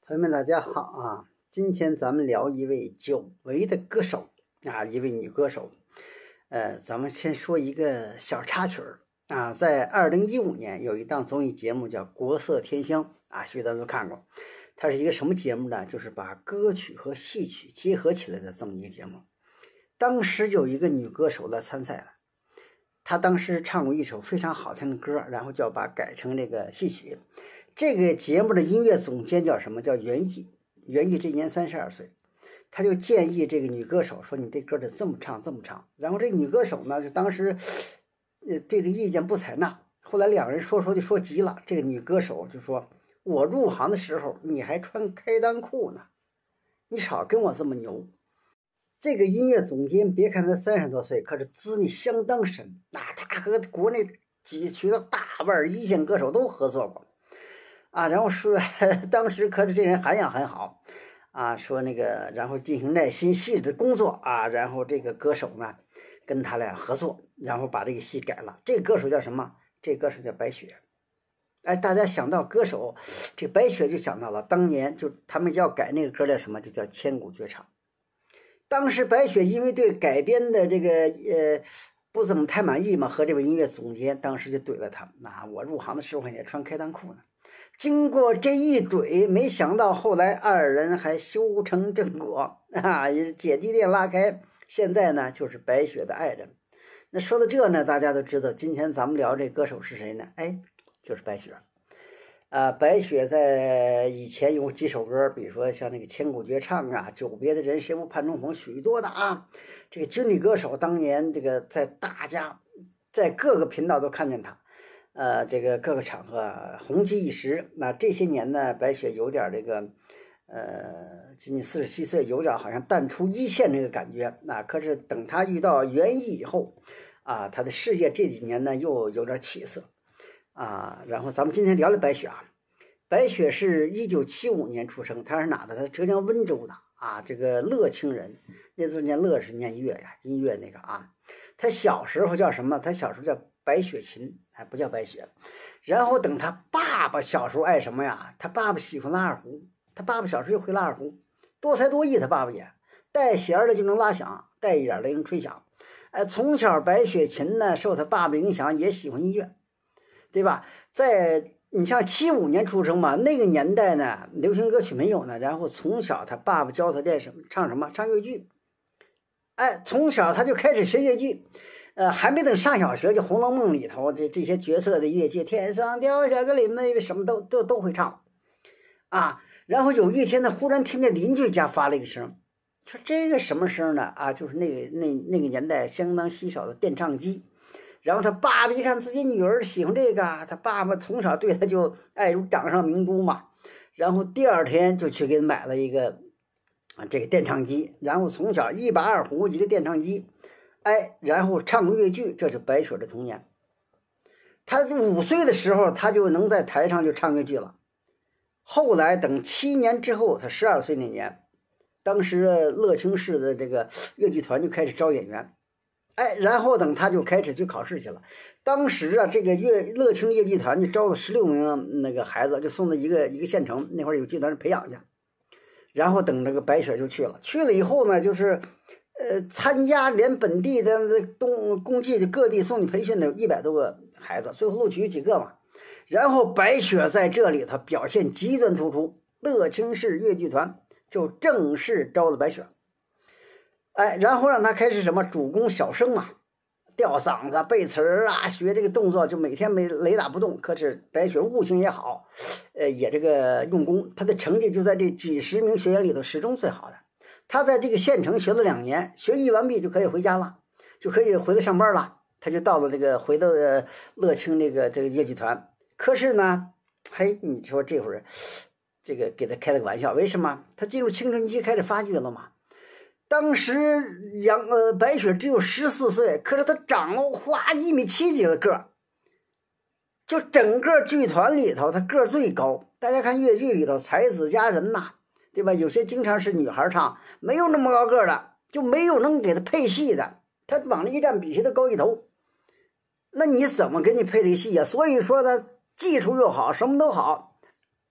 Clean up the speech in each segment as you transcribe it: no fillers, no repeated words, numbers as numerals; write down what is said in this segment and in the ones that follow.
朋友们，大家好啊！今天咱们聊一位久违的歌手啊，一位女歌手。咱们先说一个小插曲啊，在2015年有一档综艺节目叫《国色天香》啊，许多人都看过。它是一个什么节目呢？就是把歌曲和戏曲结合起来的这么一个节目。当时有一个女歌手来参赛了，她当时唱过一首非常好听的歌，然后就要把改成这个戏曲。这个节目的音乐总监叫什么？叫袁毅。袁毅这年32岁，他就建议这个女歌手说：“你这歌得这么唱，这么唱。”然后这女歌手呢，就当时对这个意见不采纳。后来两人说就说急了，这个女歌手就说：“我入行的时候你还穿开裆裤呢，你少跟我这么牛。”这个音乐总监别看他30多岁，可是资历相当深啊，他和国内许多大腕一线歌手都合作过。啊，然后说当时可是这人涵养很好啊，说那个然后进行耐心细致的工作啊，然后这个歌手呢跟他俩合作，然后把这个戏改了。这个歌手叫什么？这个歌手叫白雪。哎，大家想到歌手这白雪就想到了当年就他们要改那个歌叫什么？就叫《千古绝唱》。当时白雪因为对改编的这个不怎么太满意嘛，和这位音乐总监当时就怼了他。那我入行的时候也穿开裆裤呢。经过这一怼，没想到后来二人还修成正果啊，姐弟恋拉开，现在呢就是白雪的爱人。那说到这呢，大家都知道今天咱们聊这歌手是谁呢？哎，就是白雪。白雪在以前有几首歌，比如说像那个《千古绝唱》啊，《久别的人谁不盼重逢》，许多的啊。这个军旅歌手当年这个大家在各个频道都看见他。这个各个场合红极一时。那这些年呢，白雪有点这个，仅仅47岁，有点好像淡出一线这个感觉。那可是等他遇到袁毅以后，啊，他的事业这几年呢又有点起色，啊。然后咱们今天聊聊白雪啊。白雪是1975年出生，他是哪的？他是浙江温州的啊，这个乐清人。那时候念乐是念乐呀，音乐那个啊。他小时候叫什么？他小时候叫白雪琴，还不叫白雪。然后等他爸爸小时候爱什么呀？他爸爸喜欢拉二胡，他爸爸小时候就会拉二胡，多才多艺。他爸爸也带弦的就能拉响，带一点的能吹响。从小白雪琴呢受他爸爸影响，也喜欢音乐，对吧？你像75年出生嘛，那个年代呢流行歌曲没有呢，然后从小他爸爸教他练什么，唱什么，唱越剧。从小他就开始学越剧。还没等上小学，就《红楼梦》里头这些角色的乐剧，天上掉下个林妹，什么都会唱啊。然后有一天他忽然听见邻居家发了一个声，说这个什么声呢？啊，就是那个年代相当稀少的电唱机。然后他爸爸一看自己女儿喜欢这个，他爸爸从小对他就爱如掌上明珠嘛。然后第二天就去给他买了一个这个电唱机，然后从小一把二胡一个电唱机。然后唱越剧，这是白雪的童年。他5岁的时候，他就能在台上就唱越剧了。后来等7年之后，他12岁那年，当时乐清市的这个越剧团就开始招演员。然后等他就开始去考试去了。当时啊，这个乐清越剧团就招了16名那个孩子，就送到一个县城，那会儿有剧团培养去。然后等这个白雪就去了以后呢，就是参加连本地的共计的各地送去培训的有100多个孩子，最后录取几个嘛。然后白雪在这里头表现极端突出，乐清市越剧团就正式招了白雪。然后让他开始什么主攻小生啊，吊嗓子、背词啊，学这个动作，就每天雷打不动。可是白雪悟性也好，也这个用功，他的成绩就在这几十名学员里头始终最好的。他在这个县城学了2年，学艺完毕就可以回家了，就可以回来上班了。他就到了回到乐清这个越剧团。可是呢，你说这会儿这个给他开了个玩笑，为什么？他进入青春期开始发育了嘛。当时白雪只有14岁，可是他长了1.7米几的个儿，就整个剧团里头他个儿最高。大家看越剧里头才子佳人呐，对吧？有些经常是女孩唱，没有那么高个的，就没有能给他配戏的，他往那一站比谁都高一头。那你怎么给你配这个戏啊？所以说他技术又好，什么都好，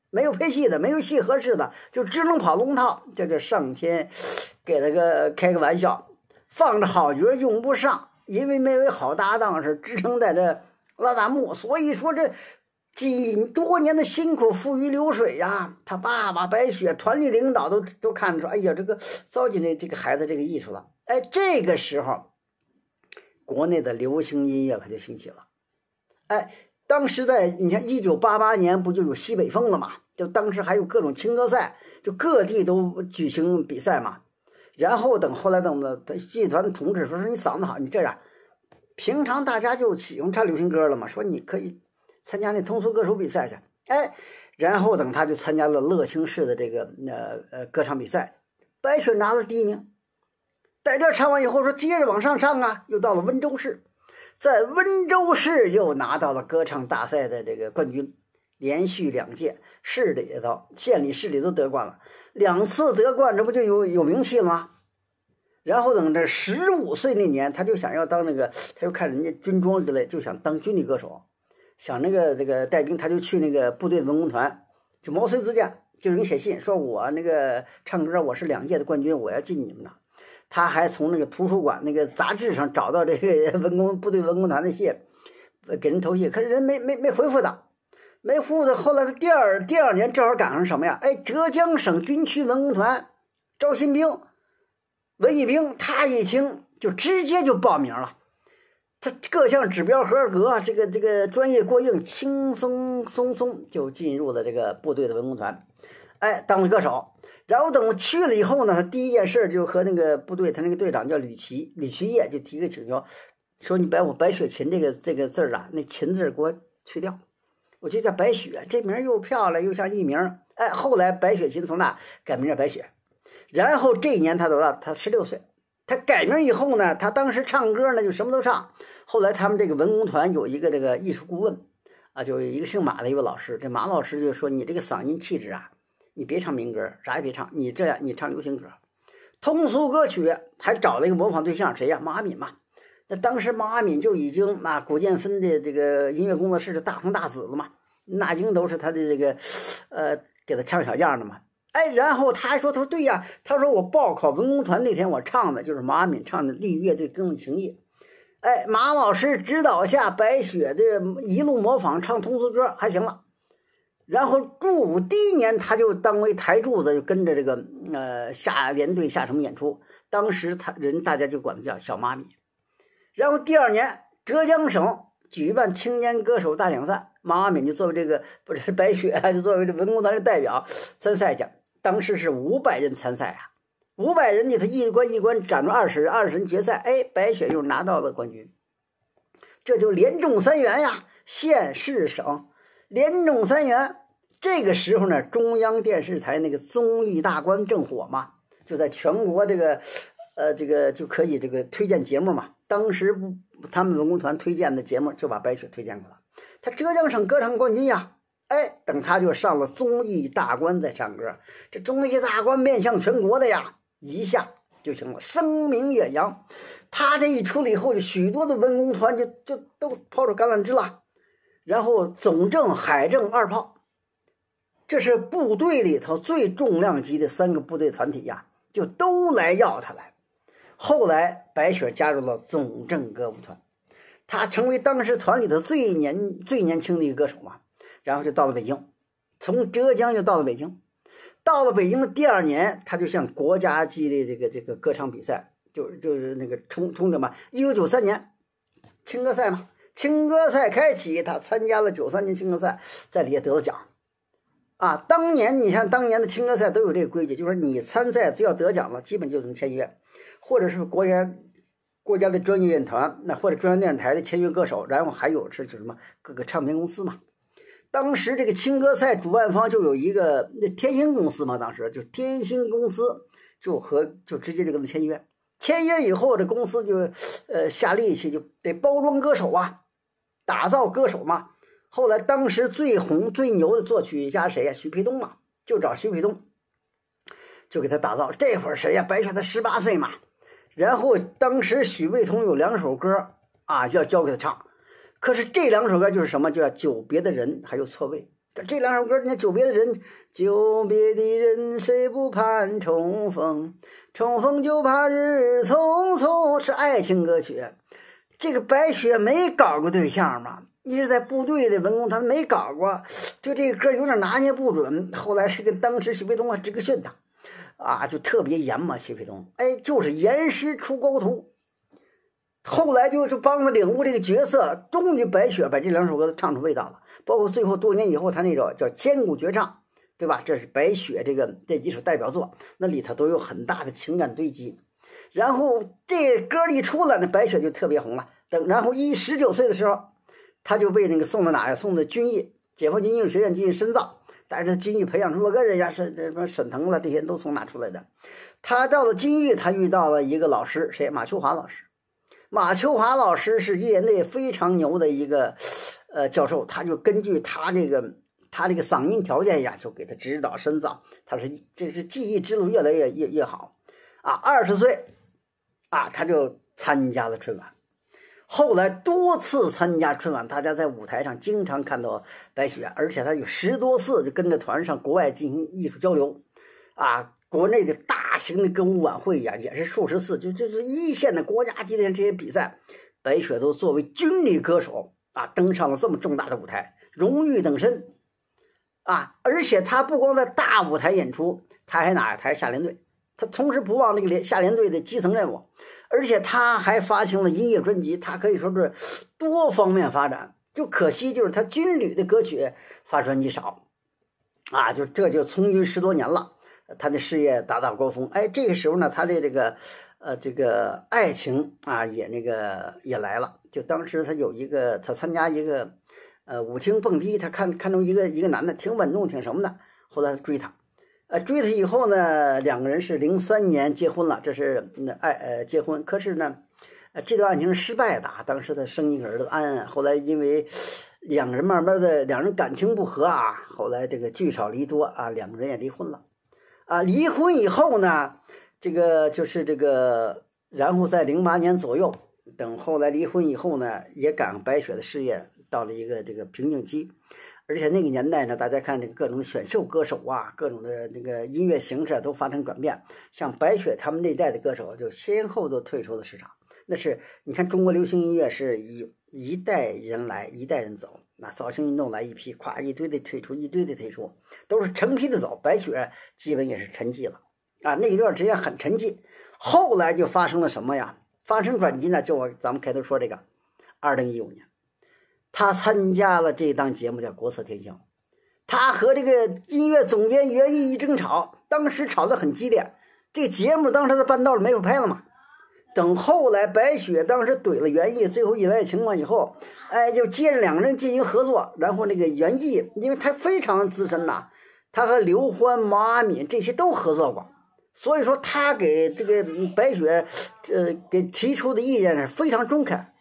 没有配戏的，没有戏合适的，就只能跑龙套。这就上天给他开个玩笑，放着好角用不上，因为没有好搭档是支撑在这拉大幕，所以说这多年的辛苦付于流水呀。他爸爸白雪团里领导都看出，哎呀，这个糟践这个孩子这个艺术了。哎，这个时候国内的流行音乐可就兴起了。哎，当时你看1988年不就有西北风了嘛？就当时还有各种青歌赛，就各地都举行比赛嘛。然后后来戏剧团的同志说你嗓子好，你这样，平常大家就喜欢唱流行歌了嘛，说你可以参加那通俗歌手比赛去。哎，然后他就参加了乐清市的这个歌唱比赛，白雪拿了第1名。在这唱完以后说接着往上唱啊，又到了温州市，在温州市又拿到了歌唱大赛的这个冠军，连续2届，市里头、县里、市里都得冠了，2次得冠，这不就有名气了吗？然后等这15岁那年，他就想要当他就看人家军装之类，就想当军旅歌手，想这个带兵，他就去那个部队的文工团，就毛遂自荐，就人写信说我唱歌我是2届的冠军，我要进你们的。他还从那个图书馆那个杂志上找到这个部队文工团的信，给人投信，可是人没回复他，没回复他。后来他第二年正好赶上什么呀？哎，浙江省军区文工团招新兵、文艺兵，他一听就直接就报名了。他各项指标合格，这个专业过硬，轻松就进入了这个部队的文工团，哎，当了歌手。然后等去了以后呢，他第一件事就和那个部队，他那个队长叫吕奇业，就提个请求，说你把我白雪琴这个字啊，那琴字给我去掉，我就叫白雪，这名又漂亮又像艺名。哎，后来白雪琴从那改名叫白雪。然后这一年他多大？他16岁。他改名以后呢，他当时唱歌呢就什么都唱。后来他们这个文工团有一个这个艺术顾问啊，就有一个姓马的一位老师，这马老师就说你这个嗓音气质啊，你别唱民歌，啥也别唱，你这样你唱流行歌，通俗歌曲。还找了一个模仿对象，谁呀？马阿敏嘛。那当时马阿敏就已经古建芬的这个音乐工作室的大红大紫了嘛，那经都是他的这个给他唱小样的嘛。哎，然后他还说，他说对呀，他说我报考文工团那天我唱的就是马阿敏唱的《丽乐队更情谊》。哎，马老师指导下，白雪的一路模仿唱通俗歌还行了。然后入伍第1年，他就当为台柱子，就跟着这个下连队下城演出。当时大家就管他叫小马米。然后第2年，浙江省举办青年歌手大奖赛，马阿敏就作为这个不是白雪，就作为这文工团的代表参赛去。当时是500人参赛啊，500人里头一关斩出20人决赛，哎，白雪又拿到了冠军。这就连中3元呀，县市省连中3元。这个时候呢，中央电视台那个综艺大观正火嘛，就在全国这个就可以这个推荐节目嘛。当时他们文工团推荐的节目就把白雪推荐过了，他浙江省歌唱冠军呀。哎，等他就上了综艺大观再唱歌，这综艺大观面向全国的呀，一下就行了，声名远扬。他这一出了以后，就许多的文工团就都抛出橄榄枝了。然后总政、海政2炮，这是部队里头最重量级的3个部队团体呀，就都来要他来。后来白雪加入了总政歌舞团，他成为当时团里头最年轻的一个歌手嘛。然后就到了北京，从浙江就到了北京。到了北京的第2年，他就向国家级的这个歌唱比赛，就是那个冲着嘛。1993年青歌赛嘛，青歌赛开启，他参加了93年青歌赛，在里也得了奖啊。当年你像当年的青歌赛都有这个规矩，就是你参赛只要得奖了，基本就能签约，或者是国家的专业乐团，那或者中央电视台的签约歌手，然后还有是什么各个唱片公司嘛。当时这个青歌赛主办方就有一个天星公司嘛，当时就天星公司就直接就跟他签约。签约以后，这公司就下力气，就得包装歌手啊，打造歌手嘛。后来当时最红最牛的作曲家谁呀？许培东嘛，就找许培东，就给他打造。这会儿谁呀？白雪他18岁嘛。然后当时许培东有2首歌啊，要交给他唱。可是这2首歌就是什么？就叫《久别的人》还有错位。 这两首歌，人家久别的人，久别的人谁不盼重逢，重逢就怕日匆匆，是爱情歌曲。这个白雪没搞过对象嘛，一直在部队的文工团没搞过，对这个歌有点拿捏不准。后来是跟当时徐培东这个训他啊，就特别严嘛，徐培东就是严师出高徒。后来就帮他领悟这个角色，终于白雪把这两首歌唱出味道了。包括最后多年以后他那首叫千古绝唱，对吧？这是白雪这几首代表作，那里头都有很大的情感堆积。然后这歌一出了，那白雪就特别红了。然后19岁的时候，他就被那个送到哪呀？送到军艺解放军艺术学院进行深造。但是他军艺培养出若干人呀，什么沈腾了，这些人都从哪出来的？他到了军艺，他遇到了一个老师，谁？马秋华老师。马秋华老师是业内非常牛的一个教授，他就根据他这个嗓音条件呀，就给他指导深造。这是技艺之路越来越好啊。20岁啊，他就参加了春晚。后来多次参加春晚，大家在舞台上经常看到白雪，而且他有10多次就跟着团上国外进行艺术交流啊。国内的大型的歌舞晚会呀，也是数十次，就是一线的国家级的这些比赛，白雪都作为军旅歌手啊登上了这么重大的舞台，荣誉等身啊。而且他不光在大舞台演出，他还他还下连队，他从时不忘这个下连队的基层任务，而且他还发行了音乐专辑，他可以说是多方面发展。就可惜就是他军旅的歌曲发专辑少啊，这就从军10多年了。他的事业达到高峰，这个时候呢，他的这个爱情啊也来了。就当时他参加一个舞厅蹦迪，他看中一个男的挺稳重挺什么的，后来追他，追他以后呢，两个人是03年结婚了，这是结婚。可是呢，这段爱情是失败的，当时他生一个儿子安安，后来因为两个人慢慢的感情不和啊，后来这个聚少离多啊，两个人也离婚了。离婚以后呢，然后在08年左右，等后来离婚以后呢，也赶白雪的事业到了一个瓶颈期。而且那个年代呢，大家看这个各种的选秀歌手啊，各种的这个音乐形式都发生转变。像白雪他们那代的歌手就先后都退出了市场。那是你看中国流行音乐是一代人来一代人走，那造型运动来一批，咵一堆的退出，都是成批的走。白雪基本也是沉寂了啊，那一段时间很沉寂。后来就发生了什么呀？发生转机呢？咱们开头说这个2015年，他参加了这档节目叫《国色天香》，他和这个音乐总监袁毅一争吵，当时吵得很激烈。这个节目当时在半道里没法拍了嘛。等后来白雪当时怼了袁毅，最后一来情况以后，就接着两个人进行合作。然后那个袁毅，因为他非常资深呐，他和刘欢、毛阿敏这些都合作过，所以说他给这个白雪给提出的意见是非常中肯。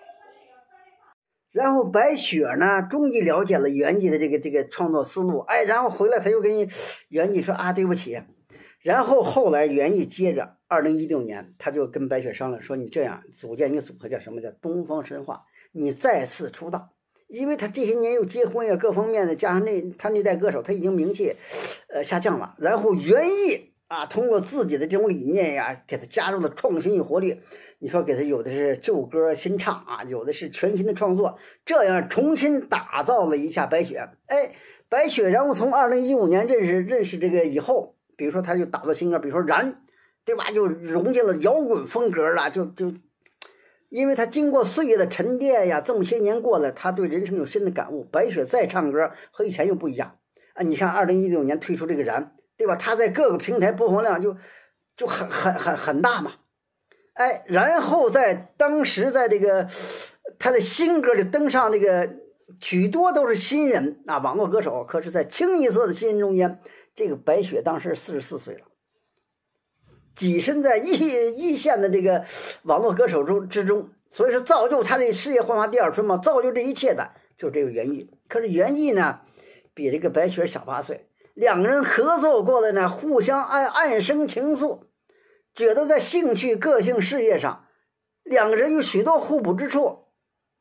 然后白雪呢，终于了解了袁毅的这个创作思路，然后回来他又跟袁毅说对不起。然后后来袁毅接着2016年，他就跟白雪商量说，你这样组建一个组合，叫什么？叫东方神话，你再次出道。因为他这些年又结婚呀，各方面的，加上他那代歌手，他已经名气下降了。然后袁毅通过自己的这种理念呀，给他加入了创新与活力。你说给他有的是旧歌新唱有的是全新的创作，这样重新打造了一下白雪。白雪然后从2015年认识这个以后，比如说他就打造新歌，比如说燃，对吧？就融进了摇滚风格了，就因为他经过岁月的沉淀呀，这么些年过了，他对人生有新的感悟。白雪再唱歌和以前又不一样你看2016年推出这个燃，对吧？他在各个平台播放量就很大嘛。然后在当时在这个他的新歌里登上这个许多都是新人网络歌手，可是在清一色的新人中间，这个白雪当时44岁了，跻身在一线的这个网络歌手之中，所以说造就他的事业焕发第二春嘛，造就这一切的就是这个袁毅。可是袁毅呢，比这个白雪小8岁，两个人合作过的呢，互相暗生情愫，觉得在兴趣、个性、事业上，两个人有许多互补之处。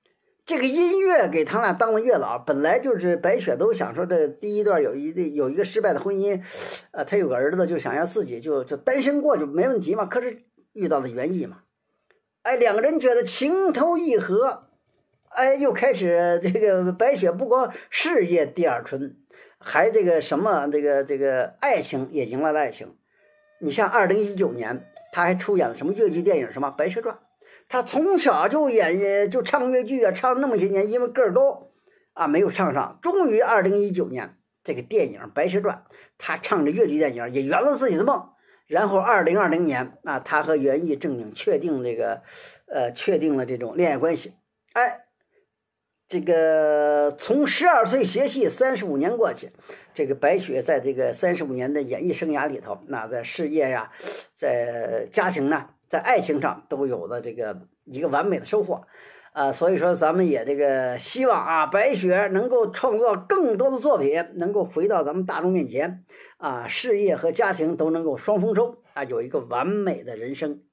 这个音乐给他俩当了月老，本来就是白雪都想说这第一段有一个失败的婚姻，他有个儿子就想要自己就单身过就没问题嘛，可是遇到了袁毅嘛，哎，两个人觉得情投意合，哎，又开始这个白雪不光事业第二春，还这个什么这个爱情也迎来了爱情。你像2019年，他还出演了什么越剧电影什么《白蛇传》。他从小就就唱越剧啊，唱那么些年，因为个儿高啊，没有唱上。终于2019年这个电影《白蛇传》，他唱着越剧电影也圆了自己的梦。然后2020年啊，他和袁毅正经确定了这种恋爱关系。哎，这个从12岁学戏，35年过去，这个白雪在这个35年的演艺生涯里头，那在事业呀，在家庭呢，在爱情上都有了这个一个完美的收获，所以说咱们也这个希望啊，白雪能够创造更多的作品，能够回到咱们大众面前，啊，事业和家庭都能够双丰收啊，有一个完美的人生。